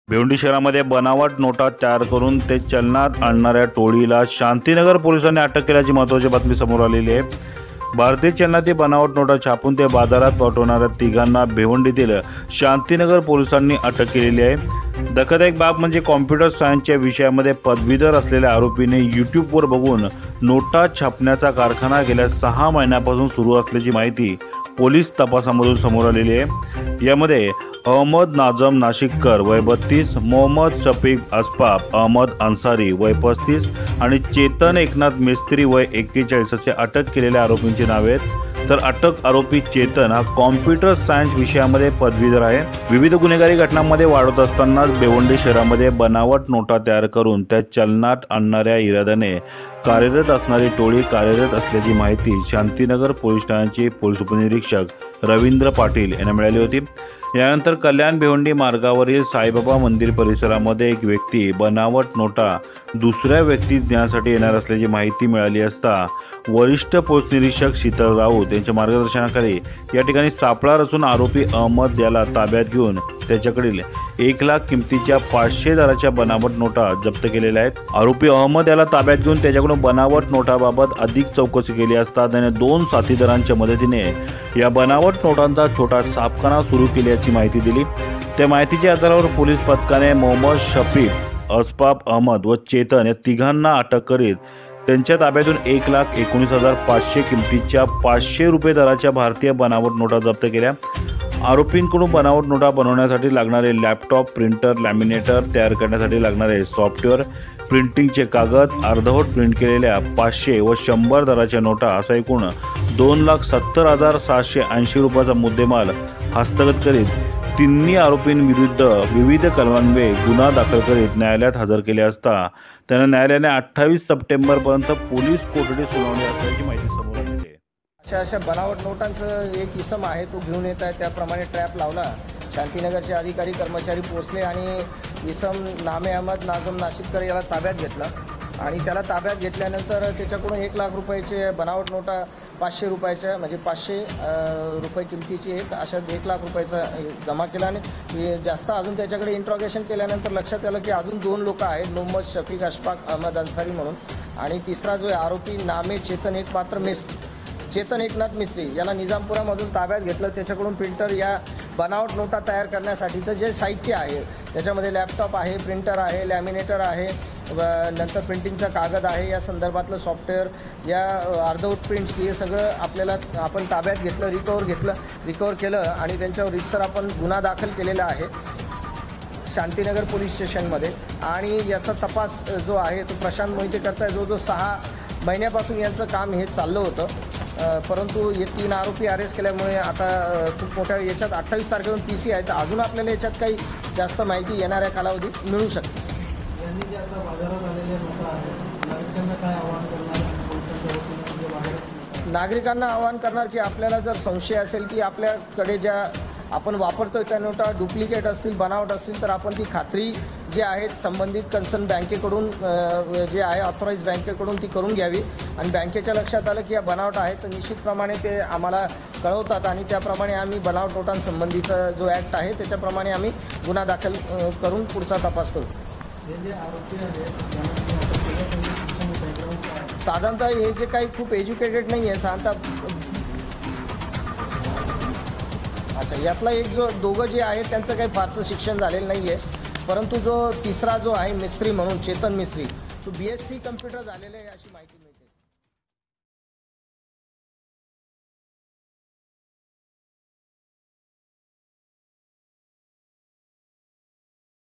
भिवंडी शहरामध्ये बनावट नोटा तयार करून ते चलनात आणणाऱ्या टोळीला शांतीनगर पोलिसांनी अटक केल्याची महत्त्वाची बातमी समोर आलेली आहे। भारतीय चलनातील बनावट नोटा छापून ते बाजारात पाठवणाऱ्या तिघांना भिवंडीतील शांतीनगर पोलिसांनी अटक केलेली आहे। धक्कादायक बाब म्हणजे कॉम्प्युटर सायन्सच्या विषयामध्ये पदवीधर असलेल्या आरोपीने यूट्यूबवर बघून नोटा छापण्याचा कारखाना गेल्या 6 महिन्यापासून सुरू असल्याची माहिती पोलीस तपासामधून समोर आलेली आहे। यामध्ये अहमद नाजम नाशिककर वय 32, मोहम्मद शफीक अस्पाप अहमद अन्सारी वय 35 आणि चेतन एकनाथ मिस्त्री वय 41 असे अटक केलेल्या आरोपींची नावे आहेत। तर अटक आरोपी चेतन हा कॉम्प्युटर सायन्स विषयामध्ये पदवीधर आहे। विविध गुन्हेगारी घटनांमध्ये वाढत असतानाच भिवंडी शहरामध्ये बनावट नोटा तयार करून त्या चलनात आणणाऱ्या इराद्याने कार्यरत असणारी टोळी कार्यरत असल्याची माहिती शांतीनगर पोलीस ठाण्याचे पोलीस उपनिरीक्षक रवींद्र पाटील यांना मिळाली होती। यानंतर कल्याण भिवंडी मार्गावरील साईबाबा मंदिर परिसरामध्ये एक व्यक्ती बनावट नोटा दुसऱ्या व्यक्तीस देण्यासाठी येणार असल्याची माहिती मिळाली असता वरिष्ठ पोलीस निरीक्षक शीतल राऊत यांच्या मार्गदर्शनाखाली या ठिकाणी सापळा रचून आरोपी अहमद याला ताब्यात घेऊन त्याच्याकडील 1 लाख किमतीच्या 500 दराच्या बनावट नोटा जप्त केलेल्या आहेत। आरोपी अहमद याला ताब्यात घेऊन त्याच्याकडून बनावट नोटाबाबत अधिक चौकशी केली असता त्याने 2 साथीदारांच्या मदतीने या बनावट नोटांचा छोटा छापखाना सुरू केल्याची माहिती दिली। त्या माहितीच्या आधारावर पोलीस पथकाने मोहम्मद शफीक अस्पाप अहमद व चेतन या तिघांना अटक करीत त्यांच्या ताब्यातून 1,19,500 किमतीच्या 500 रुपये दराच्या भारतीय बनावट नोटा जप्त केल्या। आरोपींकडून बनावट नोटा बनवण्यासाठी लागणारे लॅपटॉप, प्रिंटर, लॅमिनेटर, तयार करण्यासाठी लागणारे सॉफ्टवेअर, प्रिंटिंगचे कागद, अर्धवट प्रिंट केलेल्या 500 व 100 दराच्या नोटा असा एकूण 2,70,780 रुपयाचा मुद्देमाल हस्तगत करीत तिन्ही आरोपींविरुद्ध विविध कलमान्वये गुन्हा दाखल करीत न्यायालयात हजर केले असता त्यांना न्यायालयाने 28 सप्टेंबरपर्यंत पोलीस कोठडी सुनावली असल्याची माहिती समोर आली आहे। अशा बनावट नोटांचं एक इसम आहे तो घेऊन येत आहे, त्याप्रमाणे ट्रॅप लावला। शांतीनगरचे अधिकारी कर्मचारी पोहोचले आणि इसम नामे अहमद नाजम नाशिककर याला ताब्यात घेतला आणि त्याला ताब्यात घेतल्यानंतर त्याच्याकडून 1 लाख रुपयाचे बनावट नोटा 500 रुपयाच्या म्हणजे 500 रुपये किमतीची अशा 1 लाख रुपयाचा जमा केला आणि जास्त अजून त्याच्याकडे इंट्रॉगेशन केल्यानंतर लक्षात आलं की अजून 2 लोक आहेत, मोहम्मद शफीक अशफाक अहमद अन्सारी म्हणून आणि तिसरा जो आरोपी नामे चेतन एकनाथ मिस्त्री याला निजामपुरामधून ताब्यात घेतलं। त्याच्याकडून प्रिंटर या बनावट नोटा तयार करण्यासाठीचं जे साहित्य आहे त्याच्यामध्ये लॅपटॉप आहे, प्रिंटर आहे, लॅमिनेटर आहे, नंतर प्रिंटिंगचा कागद आहे, या संदर्भातलं सॉफ्टवेअर, या अर्धवट प्रिंट्स हे सगळं आपण ताब्यात घेतलं, रिकवर केलं आणि त्यांच्यावर रितसर आपण गुन्हा दाखल केलेला आहे शांतीनगर पोलीस स्टेशनमध्ये। आणि याचा तपास जो आहे तो प्रशांत मोहिते करताय, जो 6 महिन्यापासून यांचं काम हे चाललं होतं, परंतु हे 3 आरोपी अरेस्ट केल्यामुळे आता खूप मोठ्या याच्यात 28 तारखेपासून PC आहे, तर अजून आपल्याला याच्यात काही जास्त माहिती येणाऱ्या कालावधीत मिळू शकते। नागरिकांना आवाहन करणार की आपल्याला जर संशय असेल की आपल्याकडे ज्या आपण वापरतोय त्या नोटा डुप्लिकेट असतील, बनावट असतील, तर आपण ती खात्री जी आहे संबंधित कन्सर्न बँकेकडून जे आहे ऑथराईज बँकेकडून ती करून घ्यावी आणि बँकेच्या लक्षात आलं की या बनावट आहे तर निश्चितप्रमाणे ते आम्हाला कळवतात आणि त्याप्रमाणे आम्ही बनावट नोटांसंबंधीचा जो ॲक्ट आहे त्याच्याप्रमाणे आम्ही गुन्हा दाखल करून पुढचा तपास करू। साधारणतः हे जे काही खूप एज्युकेटेड नाही आहे साधारणतः यातला एक जो दोघं जे आहेत त्यांचं काही फारसं शिक्षण झालेलं नाही आहे, परंतु जो तिसरा जो आहे मिस्त्री म्हणून चेतन मिस्त्री तो BSc कम्प्युटर झालेला आहे अशी माहिती मिळते।